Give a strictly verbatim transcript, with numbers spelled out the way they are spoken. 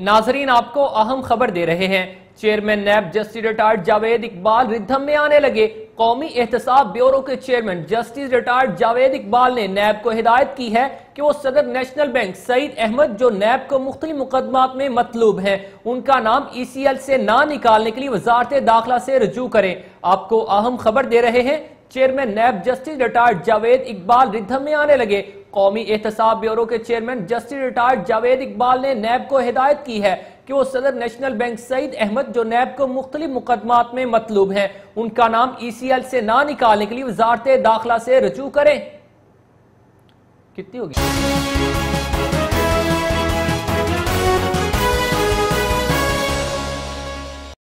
नाजरीन, आपको अहम खबर दे रहे हैं। Chairman NAB justice retired Javed Iqbal rhythm में आने लगे। कौमी एहतसाब ब्यूरो के chairman justice retired Javed Iqbal ने नैब को हिदायत की है कि वो सदर नेशनल बैंक सईद अहमद, जो नैब को मुख्तलिफ मुकदमात में मतलूब हैं, उनका नाम ई सी एल से ना निकालने के लिए वजारत दाखिला से रजू करें। आपको अहम खबर दे रहे हैं। Chairman NAB justice retired Javed Iqbal rhythm में आने लगे। कौमी एहतसाब ब्यूरो के chairman justice retired Javed Iqbal ने नैब को हिदायत की है कि वो सदर नेशनल बैंक सईद अहमद, जो नैब को मुख्तलिफ मुकदमात में मतलूब हैं, उनका नाम ई सी एल से ना निकालने के लिए वजारत दाखिला से रजू करें। कितनी होगी?